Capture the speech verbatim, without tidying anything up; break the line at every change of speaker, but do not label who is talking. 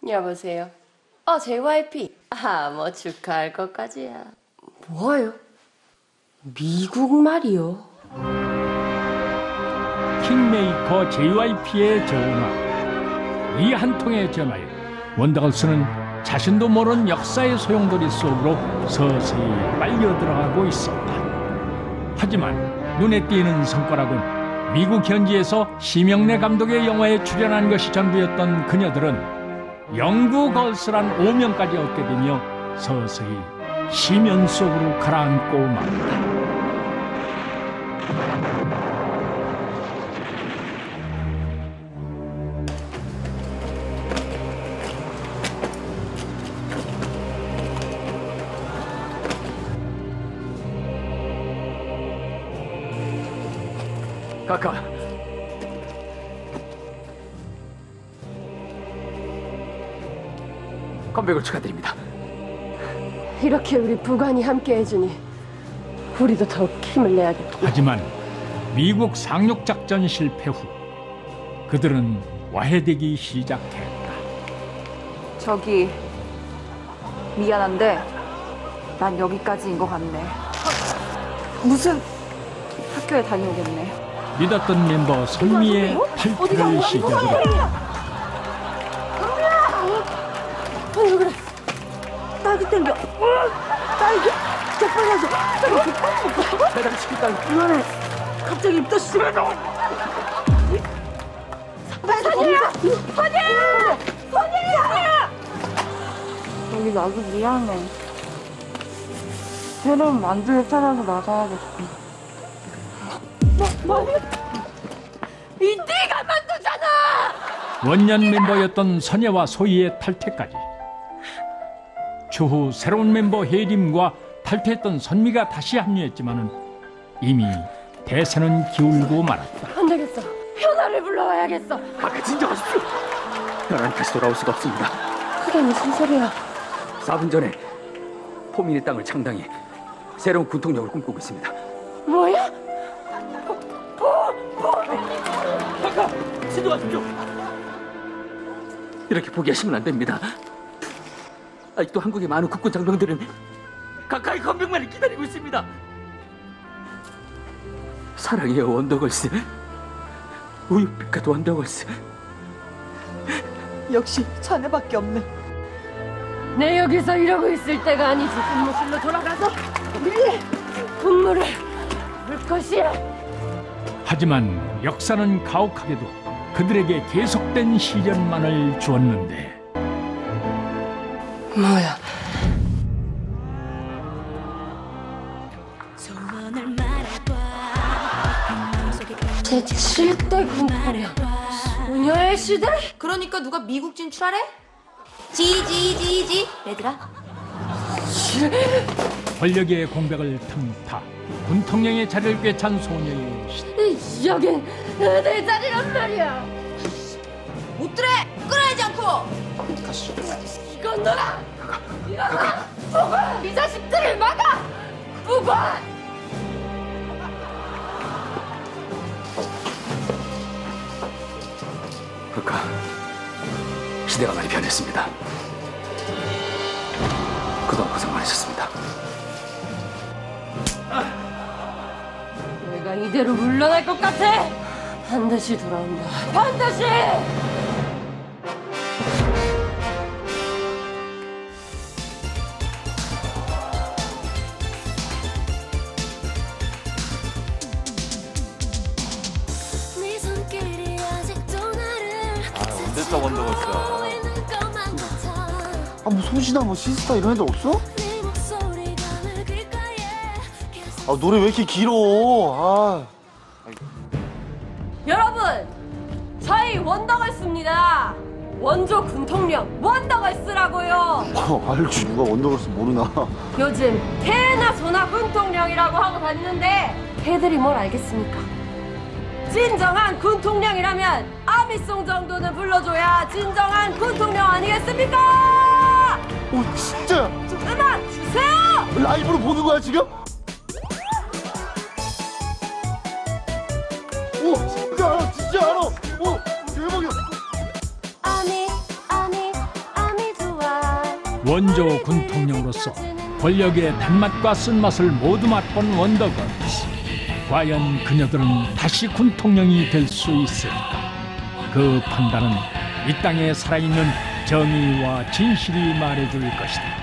여보세요. 어, 제이와이피. 아, 뭐 축하할 것까지야. 뭐요? 미국 말이요.
킹메이커 제이와이피의 전화. 이 한 통의 전화에 원더걸스는 자신도 모르는 역사의 소용돌이 속으로 서서히 빨려 들어가고 있었다. 하지만 눈에 띄는 성과락은 미국 현지에서 심영래 감독의 영화에 출연한 것이 전부였던 그녀들은 영구걸스란 오명까지 얻게 되며 서서히 시면 속으로 가라앉고 말았다.
카카. 컴백을 축하드립니다.
이렇게 우리 부관이 함께 해주니 우리도 더욱 힘을 내야겠다.
하지만 미국 상륙작전 실패 후 그들은 와해되기 시작했다.
저기 미안한데 난 여기까지인 것 같네. 무슨 학교에 다녀오겠네.
믿었던 멤버 선미의 탈퇴를 시작으로
왜 그래? 딸기 땡겨. 딸기? 족발라서.
배달시킬까요?
이번에 갑자기 입도 심해져. 선이야! 선이야! 선이야!
여기 나도 미안해. 새로운 만두를 찾아서 나가야겠어.
뭐? 이 네가 만두잖아!
원년 멤버였던 선예와 소희의 탈퇴까지. 추후 새로운 mem버 혜림과 탈퇴했던 선미가 다시 합류했지만은 이미 대세는 기울고 말았다.
안 되겠어. 현아를 불러와야겠어.
카카 진정하십시오. 나랑 다시 돌아올 수가 없습니다.
그게 무슨 소리야?
사 분 전에 포민의 땅을 창당해 새로운 군통력을 꿈꾸고 있습니다.
뭐야?
카카 진정하십시오. 이렇게 포기하시면 안 됩니다. 아직도 한국의 많은 국군 장병들은 카카의 컴백만을 기다리고 있습니다. 사랑해요 원더걸스. 우유빛깔 원더걸스.
역시 자네밖에 없네.
내 여기서 이러고 있을 때가 아니지. 분무실로 돌아가서 밀리 분무를 물 것이야.
하지만 역사는 가혹하게도 그들에게 계속된 시련만을 주었는데.
뭐야? 제칠 대 군통령 소녀의 시대?
그러니까 누가 미국 진출하래? 지지지지 얘들아.
권력의 공백을 틈타 군통령의 자리를 꿰찬 소녀의 시대.
여긴 내 자리란 말이야.
못 들어. 끊어야지 않고.
이건 너라. 이거다. 부관. 이 자식들을 막아. 부관.
카카 시대가 많이 변했습니다. 그동안 고생 많으셨습니다.
내가 이대로 물러날 것 같아. 반드시 돌아온다. 반드시.
언제적 원더걸스야.
아, 뭐 소시나 뭐 시스타 이런 애들 없어? 아, 노래 왜 이렇게 길어? 아.
여러분, 저희 원더걸스입니다. 원조 군통령 원더걸스라고요.
어, 알지. 누가 원더걸스 모르나.
요즘 태나 소나 군통령이라고 하고 다니는데 걔들이 뭘 알겠습니까? 진정한 군통령이라면 아미송 정도는 불러줘야 진정한 군통령 아니겠습니까?
오, 진짜?
좀 음악 주세요!
라이브로 보는 거야, 지금? 오, 진짜 알아, 진짜 알아. 오, 대박이야.
아미, 아미,
원조 군통령으로서 권력의 단맛과 쓴맛을 모두 맛본 원더걸스. 과연 그녀들은 다시 군통령이 될 수 있을까? 그 판단은 이 땅에 살아있는 정의와 진실이 말해줄 것이다.